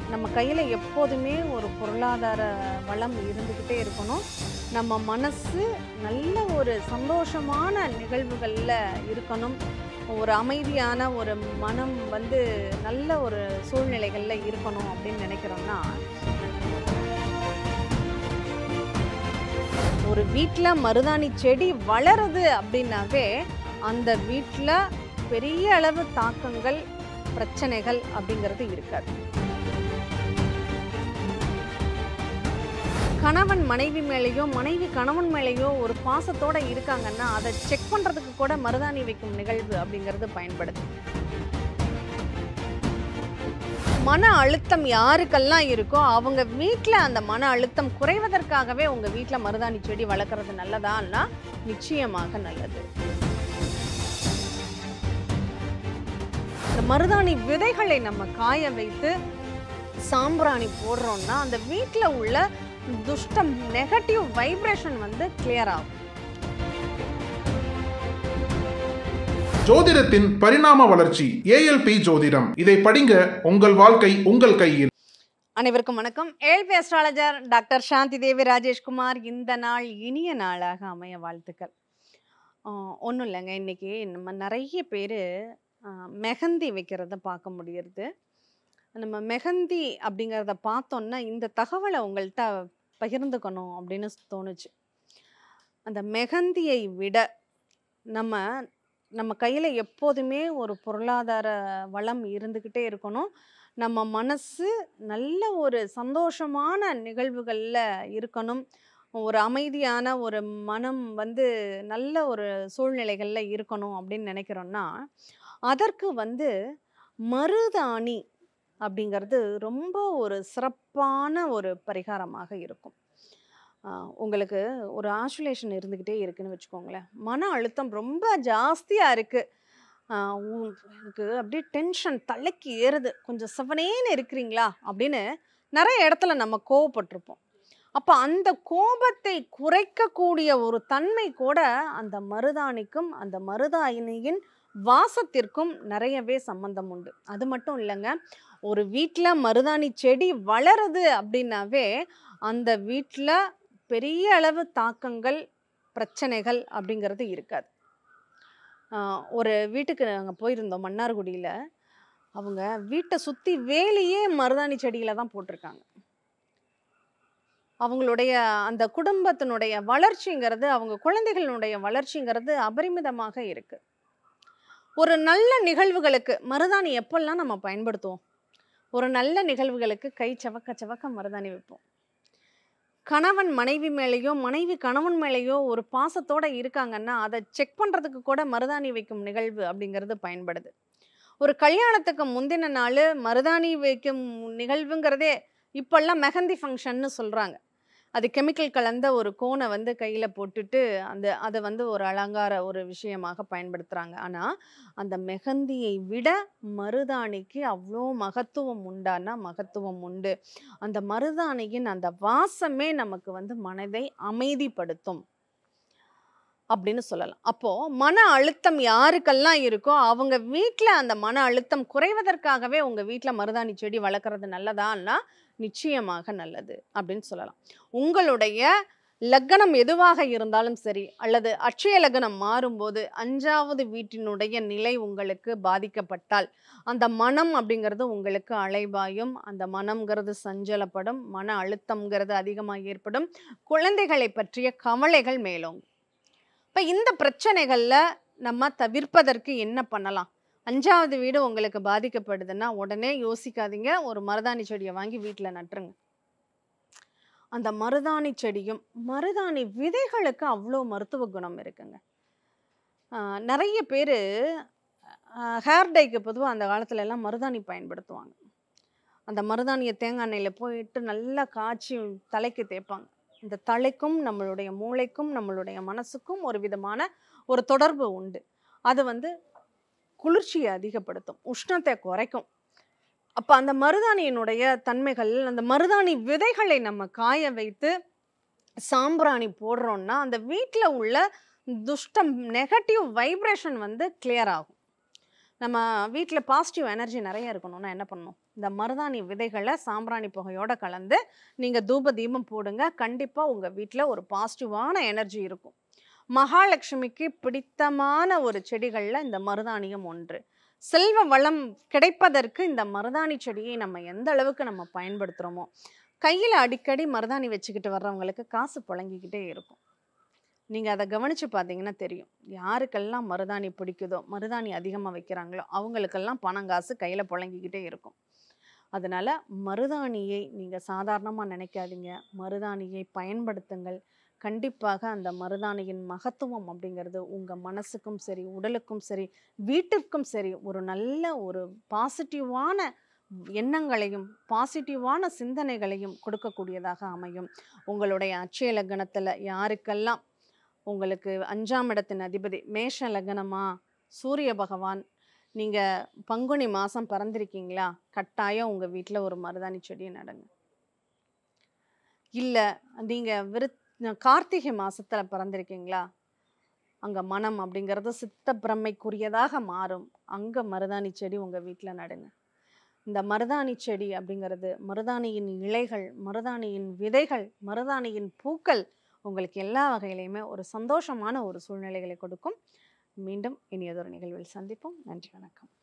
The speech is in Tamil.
நம்ம கையில் எப்போதுமே ஒரு பொருளாதார வளம் இருந்துக்கிட்டே இருக்கணும். நம்ம மனசு நல்ல ஒரு சந்தோஷமான நிகழ்வுகளில் இருக்கணும். ஒரு அமைதியான ஒரு மனம் நல்ல ஒரு சூழ்நிலைகளில் இருக்கணும் அப்படின்னு நினைக்கிறோம்னா, ஒரு வீட்டில் மருதாணி செடி வளருது அப்படின்னாவே அந்த வீட்டில் பெரிய அளவு தாக்கங்கள், பிரச்சனைகள் அப்படிங்கிறது இருக்காது. கணவன் மனைவி மேலேயோ, மனைவி கணவன் மேலேயோ ஒரு பாசத்தோட இருக்காங்கன்னா, அதை செக் பண்றதுக்கு கூட மருதாணி வைக்கும் நிகழ்வு அப்படிங்கிறது பயன்படுது. மன அழுத்தம் யாருக்கெல்லாம் இருக்கோ அவங்க வீட்டில் அந்த மன அழுத்தம் குறைவதற்காகவே உங்க வீட்டில் மருதாணி செடி வளர்க்குறது நல்லதான்னா நிச்சயமாக நல்லது. இந்த மருதாணி விதைகளை நம்ம காய வைத்து சாம்பிராணி போடுறோம்னா அந்த வீட்டில் உள்ள துஷ்டம், நெகட்டிவ் வைப்ரேஷன் கிளியர் ஆகும். ஜோதிடத்தின் பரிணாம வளர்ச்சி ALP ஜோதிடம். இதை படிங்க, உங்கள் வாழ்க்கை உங்கள் கையில். அனைவருக்கும் வணக்கம். ALP astrologer doctor Shanthi Devi Rajeshkumar. இந்த நாள் இனிய நாளாக அமைய வாழ்த்துக்கள். ஒன்றும் இல்லைங்க, இன்னைக்கு நம்ம நிறைய பேர் மெஹந்தி வைக்கிறத பார்க்க முடியுது. நம்ம மெஹந்தி அப்படிங்கிறத பார்த்தோன்னா இந்த தகவலை உங்கள்கிட்ட பகிர்ந்துக்கணும் அப்படின்னு தோணுச்சு. அந்த மெஹந்தியை விட நம்ம நம்ம கையில் எப்போதுமே ஒரு பொருளாதார வளம் இருந்துக்கிட்டே இருக்கணும். நம்ம மனசு நல்ல ஒரு சந்தோஷமான நிகழ்வுகளில் இருக்கணும். ஒரு அமைதியான ஒரு மனம் நல்ல ஒரு சூழ்நிலைகளில் இருக்கணும் அப்படின்னு நினைக்கிறோன்னா, அதற்கு மருதாணி அப்படிங்கிறது ரொம்ப ஒரு சிறப்பான ஒரு பரிகாரமாக இருக்கும். உங்களுக்கு ஒரு ஆசுலேஷன் இருந்துக்கிட்டே இருக்குன்னு வச்சுக்கோங்களேன். மன அழுத்தம் ரொம்ப ஜாஸ்தியாக இருக்குது, எனக்கு அப்படியே டென்ஷன் தலைக்கு ஏறுது, கொஞ்சம் செவனேன்னு இருக்கிறீங்களா அப்படின்னு நிறைய இடத்துல நம்ம கோவப்பட்டிருப்போம். அப்போ அந்த கோபத்தை குறைக்கக்கூடிய ஒரு தன்மை கூட அந்த மருதாணிக்கும் அந்த மருதாணியின் வாசத்திற்கும் நிறையவே சம்பந்தம் உண்டு. அது மட்டும் இல்லைங்க, ஒரு வீட்டில் மருதாணி செடி வளருது அப்படின்னாவே அந்த வீட்டில் பெரிய அளவு தாக்கங்கள், பிரச்சனைகள் அப்படிங்கிறது இருக்காது. ஒரு வீட்டுக்கு நாங்கள் போயிருந்தோம் மன்னார்குடியில். அவங்க வீட்டை சுற்றி வேலியே மருதாணி செடியில தான் போட்டிருக்காங்க. அவங்களுடைய அந்த குடும்பத்தினுடைய வளர்ச்சிங்கிறது, அவங்க குழந்தைகளுடைய வளர்ச்சிங்கிறது அபரிமிதமாக இருக்குது. ஒரு நல்ல நிகழ்வுகளுக்கு மருதாணி எப்பெல்லாம் நம்ம பயன்படுத்துவோம்? ஒரு நல்ல நிகழ்வுகளுக்கு கை சவக்க சவக்க மருதாணி வைப்போம். கணவன் மனைவி மேலேயோ, மனைவி கணவன் மேலேயோ ஒரு பாசத்தோட இருக்காங்கன்னா அதை செக் பண்ணுறதுக்கு கூட மருதாணி வைக்கும் நிகழ்வு அப்படிங்கிறது பயன்படுது. ஒரு கல்யாணத்துக்கு முந்தின நாள் மருதாணி வைக்கும் நிகழ்வுங்கிறதே இப்போல்லாம் மெஹந்தி ஃபங்க்ஷன்னு சொல்கிறாங்க. அது கெமிக்கல் கலந்த ஒரு கோனை கையில் போட்டுட்டு அதை ஒரு அலங்கார ஒரு விஷயமாக பயன்படுத்துகிறாங்க. ஆனால் அந்த மெஹந்தியை விட மருதாணிக்கு அவ்வளோ மகத்துவம் உண்டானா மகத்துவம் உண்டு. அந்த மருதாணியின் அந்த வாசமே நமக்கு மனதை அமைதிப்படுத்தும் அப்படின்னு சொல்லலாம். அப்போது மன அழுத்தம் யாருக்கெல்லாம் இருக்கோ அவங்க வீட்டில் அந்த மன அழுத்தம் குறைவதற்காகவே உங்கள் வீட்டில் மருதாணி செடி வளர்க்குறது நல்லதான்னா நிச்சயமாக நல்லது அப்படின்னு சொல்லலாம். உங்களுடைய லக்னம் எதுவாக இருந்தாலும் சரி, அல்லது அட்சய லக்னம் மாறும்போது 5வது வீட்டினுடைய நிலை உங்களுக்கு பாதிக்கப்பட்டால் அந்த மனம் அப்படிங்கிறது உங்களுக்கு அலைபாயும். அந்த மனம்ங்கிறது சஞ்சலப்படும், மன அழுத்தம்ங்கிறது அதிகமாக ஏற்படும், குழந்தைகளை பற்றிய கவலைகள் மேலும். இப்போ இந்த பிரச்சனைகளில் நம்ம தவிர்ப்பதற்கு என்ன பண்ணலாம்? 5வது வீடு உங்களுக்கு பாதிக்கப்படுதுன்னா உடனே யோசிக்காதீங்க, ஒரு மருதாணி செடியை வாங்கி வீட்டில் நட்டுருங்க. அந்த மருதாணி செடியும் மருதாணி விதைகளுக்கு அவ்வளோ மருத்துவ குணம் இருக்குங்க. நிறைய பேர் ஹேர் டைக்கு பொதுவாக அந்த காலத்துல எல்லாம் மருதாணி பயன்படுத்துவாங்க. அந்த மருதாணியை தேங்காய் எண்ணெயில் போயிட்டு நல்லா காய்ச்சி தலைக்கு தேய்ப்பாங்க. இந்த தலைக்கும் நம்மளுடைய மூளைக்கும் நம்மளுடைய மனசுக்கும் ஒரு விதமான ஒரு தொடர்பு உண்டு. அது குளிர்ச்சியை அதிகப்படுத்தும், உஷ்ணத்தை குறைக்கும். அப்போ அந்த மருதாணியினுடைய தன்மைகள், அந்த மருதாணி விதைகளை நம்ம காய வைத்து சாம்பிராணி போடுறோம்னா அந்த வீட்டில் உள்ள துஷ்டம், நெகட்டிவ் வைப்ரேஷன் கிளியர் ஆகும். நம்ம வீட்டில் பாசிட்டிவ் எனர்ஜி நிறைய இருக்கணும்னா என்ன பண்ணணும்? இந்த மருதாணி விதைகளை சாம்பிராணி புகையோட கலந்து நீங்க தூப தீபம் போடுங்க. கண்டிப்பா உங்க வீட்ல ஒரு பாசிட்டிவான எனர்ஜி இருக்கும். மகாலட்சுமிக்கு பிடித்தமான ஒரு செடிகள்ல இந்த மருதாணியும் ஒன்று. செல்வ வளம் கிடைப்பதற்கு இந்த மருதாணி செடியை நம்ம எந்த அளவுக்கு நம்ம பயன்படுத்துறோமோ, கையில அடிக்கடி மருதாணி வச்சுக்கிட்டு வர்றவங்களுக்கு காசு புழங்கிக்கிட்டே இருக்கும். நீங்க அத கவனிச்சு பார்த்தீங்கன்னா தெரியும். யாருக்கெல்லாம் மருதாணி பிடிக்குதோ, மருதாணி அதிகமா வைக்கிறாங்களோ, அவங்களுக்கெல்லாம் பணம் காசு கையில புழங்கிக்கிட்டே இருக்கும். அதனால மருதாணியை நீங்க சாதாரணமா நினைக்காதீங்க. மருதாணியை பயன்படுத்துங்கள். கண்டிப்பாக அந்த மருதாணியின் மகத்துவம் அப்படிங்கிறது உங்க மனசுக்கும் சரி, உடலுக்கும் சரி, வீட்டிற்கும் சரி ஒரு நல்ல ஒரு பாசிட்டிவான எண்ணங்களையும், பாசிட்டிவான சிந்தனைகளையும் கொடுக்கக்கூடியதாக அமையும். உங்களுடைய அட்சய லக்னத்துல யாருக்கெல்லாம் உங்களுக்கு 5ஆம் இடத்தின் அதிபதி மேஷ லக்னமா, சூரிய பகவான், நீங்க பங்குனி மாசம் பிறந்திருக்கீங்களா? கட்டாயம் உங்க வீட்ல ஒரு மருதாணி செடிய நடுங்க. இல்ல நீங்க கார்த்திகை மாசத்துல பிறந்திருக்கீங்களா? அங்க மனம் அப்படிங்கிறது சித்த பிரமைக்குரியதாக மாறும். அங்க மருதாணி செடி உங்க வீட்ல நடுங்க. இந்த மருதாணி செடி அப்படிங்கிறது, மருதாணியின் இலைகள், மருதாணியின் விதைகள், மருதாணியின் பூக்கள் உங்களுக்கு எல்லா வகையிலயுமே ஒரு சந்தோஷமான ஒரு சூழ்நிலைகளை கொடுக்கும். மீண்டும் இனியதொரு நிகழ்வில் சந்திப்போம். நன்றி, வணக்கம்.